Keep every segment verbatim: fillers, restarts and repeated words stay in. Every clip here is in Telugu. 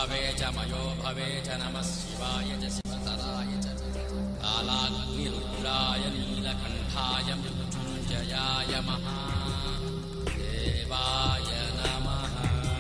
భవే చ మయో భవే చ నమః శివాయ చ శివతరాయ చ కాలాగ్నిరుద్రాయ నీలకంఠాయ మృత్యుంజయాయ మహాదేవాయ నమః.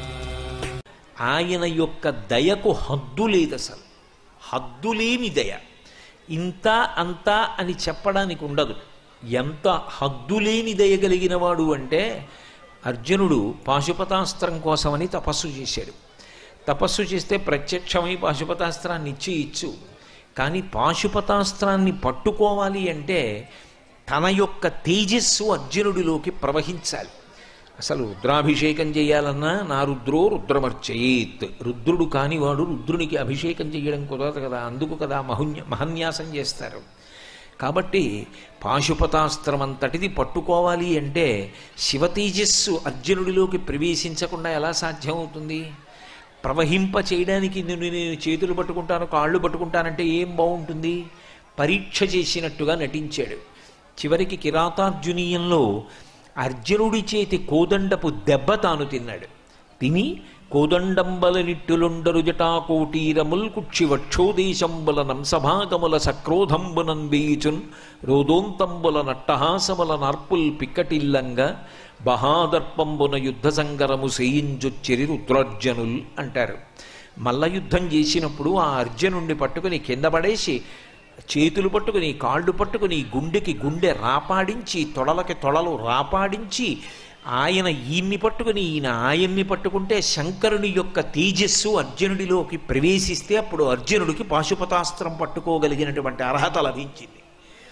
ఆయన యొక్క దయకు హద్దు లేదు, అసలు హద్దులేని దయ. ఇంత అంతా అని చెప్పడానికి ఉండదు. ఎంత హద్దులేని దయ కలిగిన వాడు అంటే, అర్జునుడు పాశుపతాస్త్రం కోసమని తపస్సు చేశాడు. తపస్సు చేస్తే ప్రత్యక్షమై పాశుపతాస్త్రాన్ని ఇచ్చి ఇచ్చు. కానీ పాశుపతాస్త్రాన్ని పట్టుకోవాలి అంటే తన యొక్క తేజస్సు అర్జునుడిలోకి ప్రవహించాలి. అసలు రుద్రాభిషేకం చేయాలన్నా నా రుద్రో రుద్రమర్చయేత్, రుద్రుడు కానివాడు రుద్రునికి అభిషేకం చేయడం కుదరదు కదా, అందుకు కదా మహున్య మహన్యాసం చేస్తారు. కాబట్టి పాశుపతాస్త్రం అంతటిది పట్టుకోవాలి అంటే శివతేజస్సు అర్జునుడిలోకి ప్రవేశించకుండా ఎలా సాధ్యమవుతుంది? ప్రవహింప చేయడానికి నేను నేను చేతులు పట్టుకుంటాను, కాళ్ళు పట్టుకుంటానంటే ఏం బాగుంటుంది? పరీక్ష చేసినట్టుగా నటించాడు. చివరికి కిరాతార్జునీయంలో అర్జునుడి చేతి కోదండపు దెబ్బ తాను తిన్నాడు. తిని కోదండంబల నిట్టులుండరు జటాకోటీరముల్ కుక్షి వక్షోదేశంబుల నంసభాగముల సక్రోధంబునం వేయుచున్ రోదోంతంబుల నట్టహాసముల నార్పుల్ పిక్కటిల్లంగా బహాదర్పంబున యుద్ధ సంగరము సేయించొచ్చిరి రుద్రార్జనుల్ అంటారు. మల్ల యుద్ధం చేసినప్పుడు ఆ అర్జునుణ్ణి పట్టుకుని కింద పడేసి చేతులు పట్టుకుని కాళ్ళు పట్టుకుని గుండెకి గుండె రాపాడించి తొడలకి తొడలు రాపాడించి ఆయన ఈయన్ని పట్టుకుని ఈయన ఆయన్ని పట్టుకుంటే శంకరుని యొక్క తేజస్సు అర్జునుడిలోకి ప్రవేశిస్తే అప్పుడు అర్జునుడికి పాశుపతాస్త్రం పట్టుకోగలిగినటువంటి అర్హత లభించింది.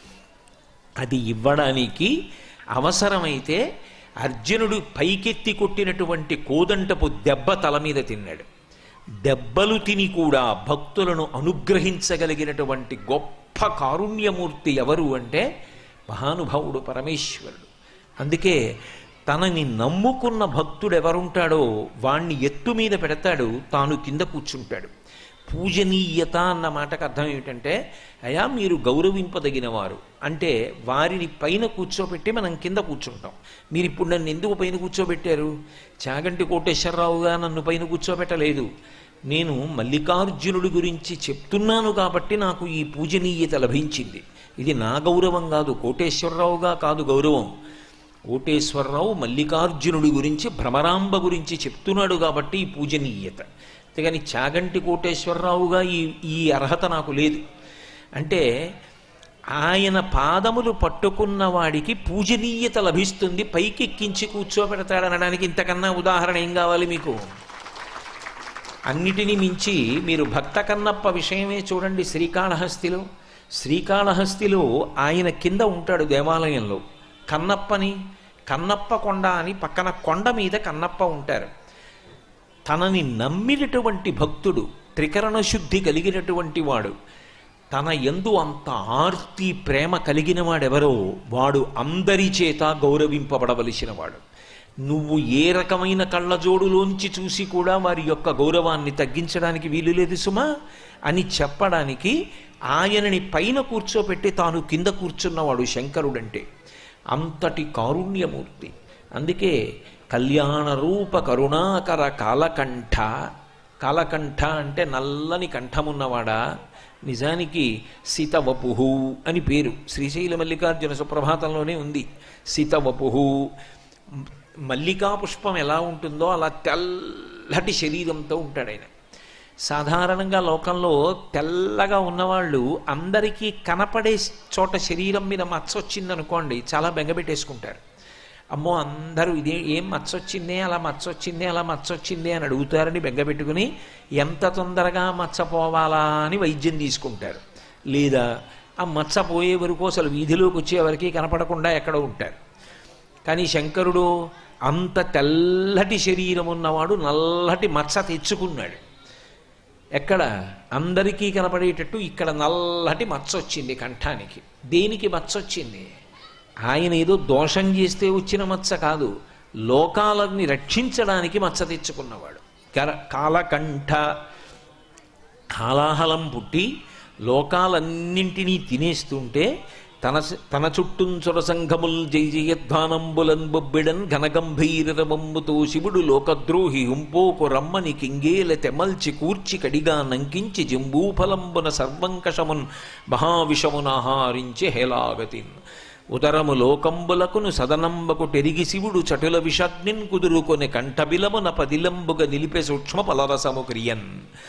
అది ఇవ్వడానికి అవసరమైతే అర్జునుడు పైకెత్తి కొట్టినటువంటి కోదంటపు దెబ్బ తల మీద తిన్నాడు. దెబ్బలు తిని కూడా భక్తులను అనుగ్రహించగలిగినటువంటి గొప్ప కారుణ్యమూర్తి ఎవరు అంటే మహానుభావుడు పరమేశ్వరుడు. అందుకే తనని నమ్ముకున్న భక్తుడు ఎవరుంటాడో వాణ్ణి ఎత్తు మీద పెడతాడు, తాను కింద కూర్చుంటాడు. పూజనీయత అన్న మాటకు అర్థం ఏమిటంటే, అయా మీరు గౌరవింపదగిన వారు అంటే వారిని పైన కూర్చోబెట్టి మనం కింద కూర్చుంటాం. మీరు ఇప్పుడు నన్ను ఎందుకు పైన కూర్చోబెట్టారు? చాగంటి కోటేశ్వరరావుగా నన్ను పైన కూర్చోబెట్టలేదు. నేను మల్లికార్జునుడి గురించి చెప్తున్నాను కాబట్టి నాకు ఈ పూజనీయత లభించింది. ఇది నా గౌరవం కాదు, కోటేశ్వరరావుగా కాదు గౌరవం. కోటేశ్వరరావు మల్లికార్జునుడి గురించి భ్రమరాంబ గురించి చెప్తున్నాడు కాబట్టి ఈ పూజనీయత. అంతేగాని చాగంటి కోటేశ్వరరావుగా ఈ ఈ అర్హత నాకు లేదు. అంటే ఆయన పాదములు పట్టుకున్న వాడికి పూజనీయత లభిస్తుంది, పైకెక్కించి కూర్చోబెడతాడనడానికి ఇంతకన్నా ఉదాహరణ ఏం కావాలి మీకు? అన్నిటినీ మించి మీరు భక్త కన్నప్ప విషయమే చూడండి. శ్రీకాళహస్తిలో శ్రీకాళహస్తిలో ఆయన కింద ఉంటాడు దేవాలయంలో. కన్నప్పని కన్నప్ప కొండ అని పక్కన కొండ మీద కన్నప్ప ఉంటారు. తనని నమ్మినటువంటి భక్తుడు, త్రికరణ శుద్ధి కలిగినటువంటి వాడు, తన యందు అంత ఆర్తి ప్రేమ కలిగిన వాడెవరో వాడు అందరి చేత గౌరవింపబడవలసిన వాడు. నువ్వు ఏ రకమైన కళ్ళజోడులోంచి చూసి కూడా వారి యొక్క గౌరవాన్ని తగ్గించడానికి వీలు లేదు సుమా అని చెప్పడానికి ఆయనని పైన కూర్చోపెట్టి తాను కింద కూర్చున్నవాడు శంకరుడంటే. అంతటి కారుణ్యమూర్తి. అందుకే కళ్యాణ రూప కరుణాకర కాలకంఠ. కాలకంఠ అంటే నల్లని కంఠమున్నవాడా. నిజానికి సీతవపుహు అని పేరు. శ్రీశైల మల్లికార్జున సుప్రభాతంలోనే ఉంది సీతవపుహు. మల్లికా పుష్పం ఎలా ఉంటుందో అలా తెల్లటి శరీరంతో ఉంటాడు ఆయన. సాధారణంగా లోకంలో తెల్లగా ఉన్నవాళ్ళు అందరికీ కనపడే చోట శరీరం మీద మచ్చ వచ్చిందనుకోండి చాలా బెంగపెట్టేసుకుంటారు. అమ్మో అందరూ ఇదే ఏం మచ్చొచ్చిందే అలా మచ్చొచ్చిందే అలా మచ్చొచ్చిందే అని అడుగుతారని బెంగపెట్టుకుని ఎంత తొందరగా మచ్చపోవాలా అని వైద్యం తీసుకుంటారు. లేదా ఆ మచ్చ పోయే వరకు అసలు వీధిలోకి వచ్చేవరకు కనపడకుండా ఎక్కడ ఉంటారు. కానీ శంకరుడు అంత తెల్లటి శరీరం ఉన్నవాడు నల్లటి మచ్చ తెచ్చుకున్నాడు. ఎక్కడ? అందరికీ కనపడేటట్టు ఇక్కడ నల్లటి మచ్చ వచ్చింది కంఠానికి. దేనికి మచ్చ వచ్చింది? ఆయన ఏదో దోషం చేస్తే వచ్చిన మచ్చ కాదు, లోకాలని రక్షించడానికి మచ్చ తెచ్చుకున్నవాడు. కర కాలకంఠ. కాలాహలం పుట్టి లోకాలన్నింటినీ తినేస్తుంటే తన తన చుట్టూంచుర సంఘముల్ జై జయధ్వానంబులన్ బొబ్బిడన్ ఘనగంభీరరమంబుతో శివుడు లోకద్రోహి హుంపోకు రమ్మని కింగేల తెమల్చి కూర్చి కడిగా నంకించి జంబూఫలంబున సర్వంకషమున్ మహావిషమునాహారించి హేలాగతిన్ ఉదరము లోకంబులకును సదనంబకు టెరిగి శివుడు చటుల విషగ్నిన్ కుదురుకొని కంఠబిలమున పదిలంబుగా నిలిపే సూక్ష్మ పలరసము క్రియన్.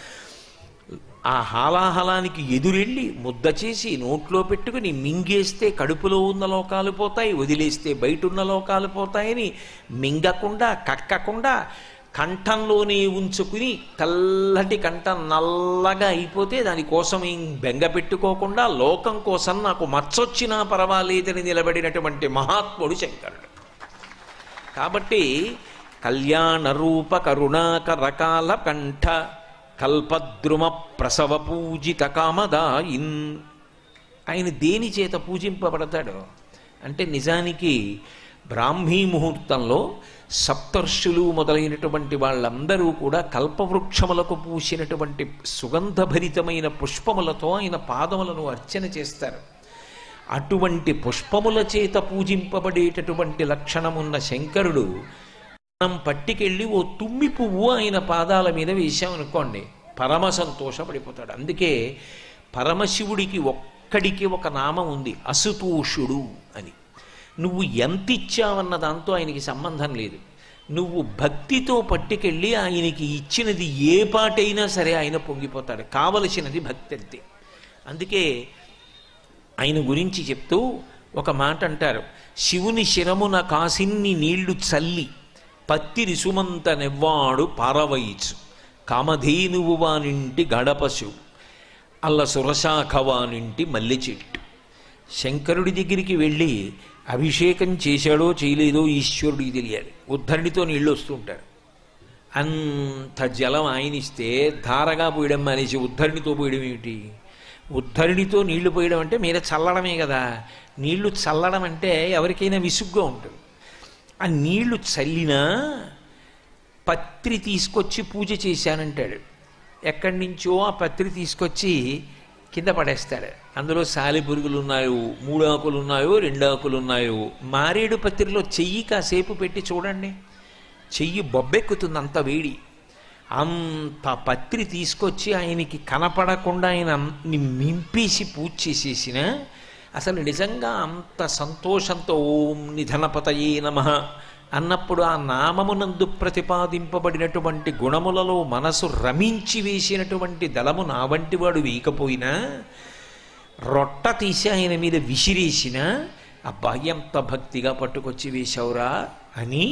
ఆ హాలాహలానికి ఎదురెళ్ళి ముద్ద చేసి నోట్లో పెట్టుకుని మింగేస్తే కడుపులో ఉన్న లోకాలు పోతాయి, వదిలేస్తే బయట ఉన్న లోకాలు పోతాయని మింగకుండా కక్కకుండా కంఠంలోనే ఉంచుకుని తెల్లటి కంఠం నల్లగా అయిపోతే దానికోసం ఏం బెంగ పెట్టుకోకుండా లోకం కోసం నాకు మచ్చొచ్చినా పర్వాలేదని నిలబడినటువంటి మహాత్ముడు శంకరుడు. కాబట్టి కళ్యాణ రూప కరుణాకరకాల కంఠ కల్పద్రుమ ప్రసవ పూజిత కామదాయిన్. ఆయన దేని చేత పూజింపబడతాడు అంటే నిజానికి బ్రాహ్మీ ముహూర్తంలో సప్తర్షులు మొదలైనటువంటి వాళ్ళందరూ కూడా కల్పవృక్షములకు పూసినటువంటి సుగంధభరితమైన పుష్పములతో ఆయన పాదములను అర్చన చేస్తారు. అటువంటి పుష్పముల చేత పూజింపబడేటటువంటి లక్షణమున్న శంకరుడు మనం పట్టికెళ్ళి ఓ తుమ్మి పువ్వు ఆయన పాదాల మీద వేశామనుకోండి పరమ సంతోషపడిపోతాడు. అందుకే పరమశివుడికి ఒక్కడికి ఒక నామం ఉంది, అసుతోషుడు అని. నువ్వు ఎంత ఇచ్చావన్న దాంతో ఆయనకి సంబంధం లేదు. నువ్వు భక్తితో పట్టుకెళ్ళి ఆయనకి ఇచ్చినది ఏ పాటైనా సరే ఆయన పొంగిపోతాడు. కావలసినది భక్తి అంతే. అందుకే ఆయన గురించి చెప్తూ ఒక మాట అంటారు, శివుని శిరమున కాసిన్ని నీళ్లు చల్లి పత్తి రిసుమంత నెవ్వాడు పారవయిచు కామధేనువు వానింటి గడపశు అల్ల సురశాఖవానింటి మల్లె చెట్టు. శంకరుడి దగ్గరికి వెళ్ళి అభిషేకం చేశాడో చేయలేదో ఈశ్వరుడికి తెలియాలి. ఉద్ధరణితో నీళ్ళు వస్తుంటారు, అంత జలం ఆయనిస్తే ధారగా పోయడం అనేసి ఉద్ధరణితో పోయడం ఏమిటి? ఉద్ధరణితో నీళ్లు పోయడం అంటే మీద చల్లడమే కదా. నీళ్లు చల్లడం అంటే ఎవరికైనా విసుగ్గా ఉంటుంది. ఆ నీళ్లు చల్లినా పత్రి తీసుకొచ్చి పూజ చేశానంటాడు. ఎక్కడి నుంచో ఆ పత్రి తీసుకొచ్చి కింద పడేస్తాడు. అందులో సాలి పురుగులు ఉన్నాయో, మూడు ఆకులు ఉన్నాయో, రెండు ఆకులు ఉన్నాయో. మారేడు పత్రిలో చెయ్యి కాసేపు పెట్టి చూడండి, చెయ్యి బొబ్బెక్కుతుంది, అంత వేడి. అంత పత్రి తీసుకొచ్చి ఆయనకి కనపడకుండా ఆయన మింపేసి పూజ చేసేసిన అసలు నిజంగా అంత సంతోషంతో ఓం నిధనపతయే నమః అన్నప్పుడు ఆ నామమునందు ప్రతిపాదింపబడినటువంటి గుణములలో మనసు రమించి వేసినటువంటి దళము నా వంటి వాడు వేయకపోయినా రొట్ట తీసి ఆయన మీద విసిరేసిన అబ్బా ఎంత భక్తిగా పట్టుకొచ్చి వేశావురా అని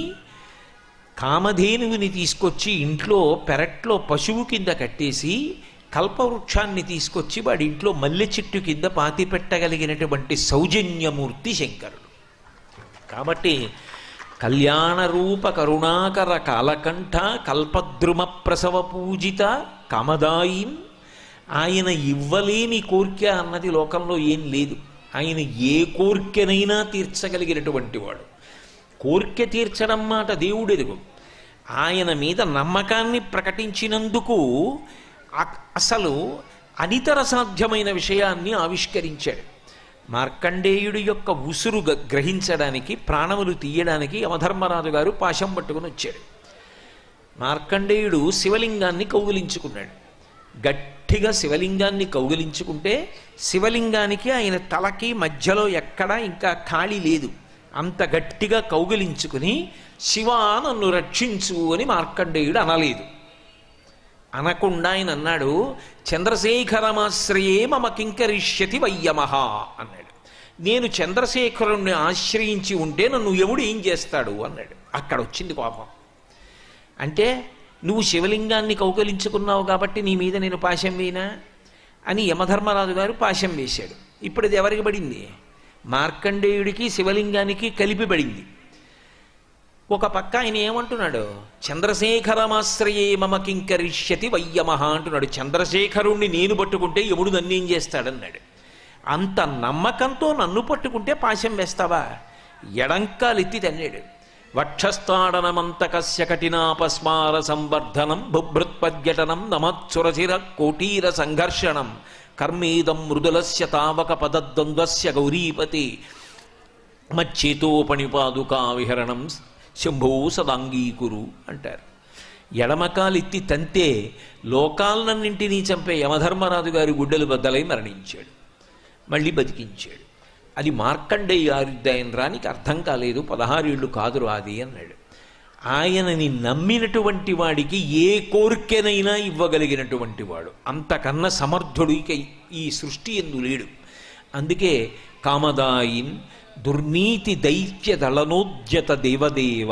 కామధేనువుని తీసుకొచ్చి ఇంట్లో పెరట్లో పశువు కింద కట్టేసి కల్పవృక్షాన్ని తీసుకొచ్చి వాడి ఇంట్లో మల్లె చెట్టు కింద పాతి పెట్టగలిగినటువంటి సౌజన్యమూర్తి శంకరుడు. కాబట్టి కళ్యాణ రూప కరుణాకర కాలకంఠ కల్పద్రుమ ప్రసవ పూజిత కామదాయిన్. ఆయన ఇవ్వలేని కోర్కె అన్నది లోకంలో ఏం లేదు. ఆయన ఏ కోర్కెనైనా తీర్చగలిగినటువంటి వాడు. కోర్కె తీర్చడం మాట దేవుడెరుగు. ఆయన మీద నమ్మకాన్ని ప్రకటించినందుకు అసలు అనితర సాధ్యమైన విషయాన్ని ఆవిష్కరించాడు. మార్కండేయుడి యొక్క ఉసురు గ్రహించడానికి, ప్రాణములు తీయడానికి యమధర్మరాజు గారు పాశం పట్టుకుని వచ్చాడు. మార్కండేయుడు శివలింగాన్ని కౌగిలించుకున్నాడు. గట్టిగా శివలింగాన్ని కౌగిలించుకుంటే శివలింగానికి ఆయన తలకి మధ్యలో ఎక్కడా ఇంకా ఖాళీ లేదు. అంత గట్టిగా కౌగిలించుకుని శివా నన్ను రక్షించు అని మార్కండేయుడు అనలేదు. అనకుండా ఆయన అన్నాడు, చంద్రశేఖరమాశ్రయే మమ కింకరిష్యతి వయ్యమహ అన్నాడు. నేను చంద్రశేఖరుణ్ణి ఆశ్రయించి ఉంటే నన్ను ఎవడు ఏం చేస్తాడు అన్నాడు. అక్కడ వచ్చింది కోపం. అంటే నువ్వు శివలింగాన్ని కౌకలించుకున్నావు కాబట్టి నీ మీద నేను పాశం వేయినా అని యమధర్మరాజు గారు పాశం వేశాడు. ఇప్పుడు ఇది ఎవరికి పడింది? మార్కండేయుడికి శివలింగానికి కలిపి పడింది. ఒక పక్క ఆయన ఏమంటున్నాడు, చంద్రశేఖరమాశ్రయే మమ కింకరిష్యతి వయ్యమహ అంటున్నాడు. చంద్రశేఖరుణ్ణి నేను పట్టుకుంటే యముడు నన్నేం చేస్తాడన్నాడు. అంత నమ్మకంతో నన్ను పట్టుకుంటే పాశం వేస్తావా? ఎడంకాలెత్తి తన్నాడు. వక్షస్థాడనమంతకస్య కఠినాపస్మార సంవర్ధనం బుభృత్పద్యటనం నమత్సురచిర కోటీర సంఘర్షణం కర్మేదం మృదులస్య తావక పదద్వంద్వస్య గౌరీపతి మచ్చేతోపణిపాదుకా విహరణం శంభో సదాంగీకురు అంటారు. ఎడమకాలెత్తి తంతే లోకాలన్నింటినీ చంపే యమధర్మరాజు గారి గుడ్డలు బద్దలై మరణించాడు. మళ్ళీ బతికించాడు. అది మార్కండేయ ఆయుర్దాయనరానికి అర్థం కాలేదు. పదహారేళ్ళు కాదురు అది అన్నాడు. ఆయనని నమ్మినటువంటి వాడికి ఏ కోరికనైనా ఇవ్వగలిగినటువంటి వాడు, అంతకన్నా సమర్థుడు ఇక ఈ సృష్టి ఎందు లేడు. అందుకే కామదాయిన్ దుర్నీతి దైత్య దళనోద్యత దేవదేవ,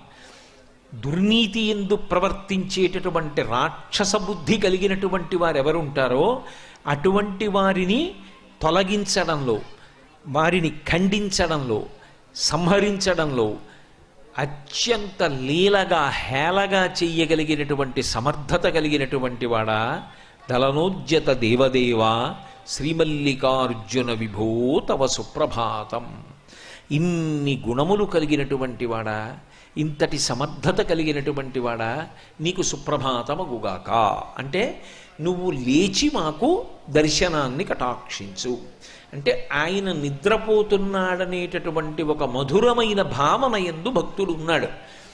దుర్నీతి ఎందు ప్రవర్తించేటటువంటి రాక్షస బుద్ధి కలిగినటువంటి వారు ఎవరుంటారో అటువంటి వారిని తొలగించడంలో, వారిని ఖండించడంలో, సంహరించడంలో అత్యంత లీలగా హేళగా చెయ్యగలిగినటువంటి సమర్థత కలిగినటువంటి వాడా దళనోద్యత దేవదేవ శ్రీమల్లికార్జున విభో తవ సుప్రభాతం. ఇన్ని గుణములు కలిగినటువంటి వాడా, ఇంతటి సమర్థత కలిగినటువంటి వాడా, నీకు సుప్రభాతమగుగాక అంటే నువ్వు లేచి మాకు దర్శనాన్ని కటాక్షించు అంటే ఆయన నిద్రపోతున్నాడనేటటువంటి ఒక మధురమైన భావన యందు భక్తుడు ఉన్నాడు.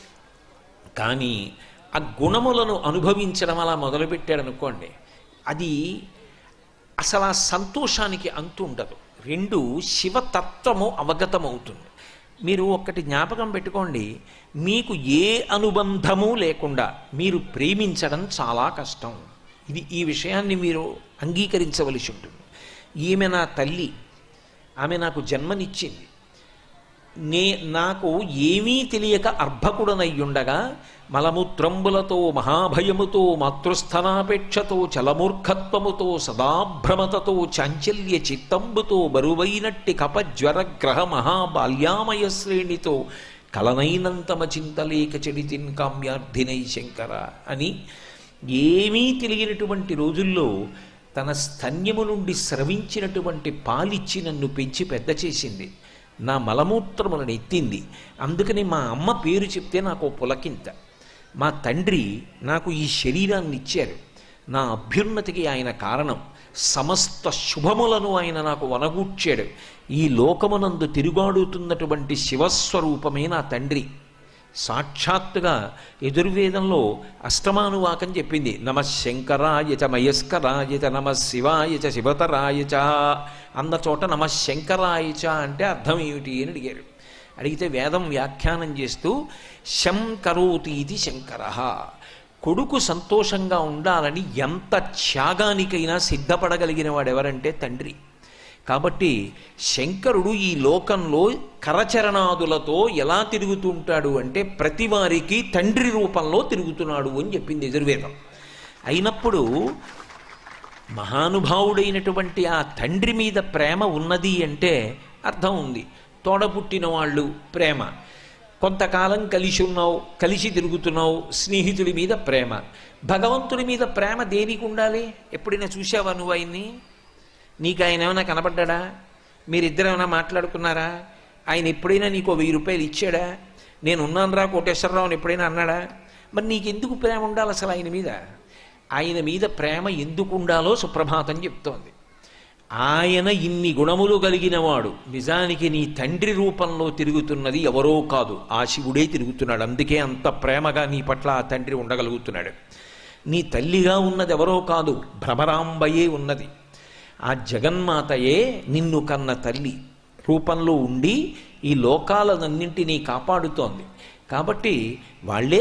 కానీ ఆ గుణములను అనుభవించడం అలా మొదలుపెట్టాడు అనుకోండి, అది అసలు ఆ సంతోషానికి అంతు ఉండదు. రెండు, శివతత్వము అవగతమవుతుంది. మీరు ఒక్కటి జ్ఞాపకం పెట్టుకోండి, మీకు ఏ అనుబంధము లేకుండా మీరు ప్రేమించడం చాలా కష్టం. ఇది ఈ విషయాన్ని మీరు అంగీకరించవలసి ఉంటుంది. ఈమె నా తల్లి, ఆమె నాకు జన్మనిచ్చింది, నే నాకు ఏమీ తెలియక అర్భకుడనయ్యుండగా మలమూత్రంబులతో మహాభయముతో మాతృస్థనాపేక్షతో చలమూర్ఖత్వముతో సదాభ్రమతతో చాంచల్య చిత్తంబుతో బరువైనట్టి కపజ్వరగ్రహ మహాబాల్యామయ శ్రేణితో కలనైనంతమ చింతలేక చెడితిన్ కామ్యార్థినై శంకర అని ఏమీ తెలియనటువంటి రోజుల్లో తన స్తన్యము నుండి స్రవించినటువంటి పాలిచ్చి నన్ను పెంచి పెద్ద చేసింది. నా మలమూత్రములను ఎత్తింది. అందుకని మా అమ్మ పేరు చెప్తే నాకు పులకింత. మా తండ్రి నాకు ఈ శరీరాన్ని ఇచ్చారు. నా అభ్యున్నతికి ఆయన కారణం. సమస్త శుభములను ఆయన నాకు వనగూర్చాడు. ఈ లోకమునందు తిరుగాడుతున్నటువంటి శివస్వరూపమే నా తండ్రి. సాక్షాత్తుగా యజుర్వేదంలో అష్టమానువాకం చెప్పింది. నమ శంకరాయ చ మయస్కరాయ చ నమ శివాయ చ శివతరాయ చ అన్న చోట నమ శంకరాయ చ అంటే అర్థం ఏమిటి అని అడిగారు. అడిగితే వేదం వ్యాఖ్యానం చేస్తూ శం కరోతి ఇది శంకర, కొడుకు సంతోషంగా ఉండాలని ఎంత త్యాగానికైనా సిద్ధపడగలిగిన వాడెవరంటే తండ్రి. కాబట్టి శంకరుడు ఈ లోకంలో కరచరణాదులతో ఎలా తిరుగుతుంటాడు అంటే ప్రతి వారికి తండ్రి రూపంలో తిరుగుతున్నాడు అని చెప్పింది యజుర్వేదం. అయినప్పుడు మహానుభావుడైనటువంటి ఆ తండ్రి మీద ప్రేమ ఉన్నది అంటే అర్థం ఉంది. తోడపుట్టిన వాళ్ళు ప్రేమ, కొంతకాలం కలిసి ఉన్నావు, కలిసి తిరుగుతున్నావు, స్నేహితుడి మీద ప్రేమ. భగవంతుడి మీద ప్రేమ దేనికి ఉండాలి? ఎప్పుడైనా చూసావా నువ్వు ఆయన్ని? నీకు ఆయన ఏమైనా కనపడ్డా? మీరిద్దరు ఏమైనా మాట్లాడుకున్నారా? ఆయన ఎప్పుడైనా నీకు వెయ్యి రూపాయలు ఇచ్చాడా? నేను ఉన్నాను రా కోటేశ్వరరావుని ఎప్పుడైనా అన్నాడా? మరి నీకెందుకు ప్రేమ ఉండాలి అసలు ఆయన మీద? ఆయన మీద ప్రేమ ఎందుకు ఉండాలో సుప్రభాతం చెప్తోంది. ఆయన ఇన్ని గుణములు కలిగిన వాడు, నిజానికి నీ తండ్రి రూపంలో తిరుగుతున్నది ఎవరో కాదు, ఆ శివుడే తిరుగుతున్నాడు. అందుకే అంత ప్రేమగా నీ పట్ల ఆ తండ్రి ఉండగలుగుతున్నాడు. నీ తల్లిగా ఉన్నది ఎవరో కాదు, భ్రమరాంబయే ఉన్నది. ఆ జగన్మాతయే నిన్ను కన్న తల్లి రూపంలో ఉండి ఈ లోకాలనన్నింటినీ కాపాడుతోంది. కాబట్టి వాళ్ళే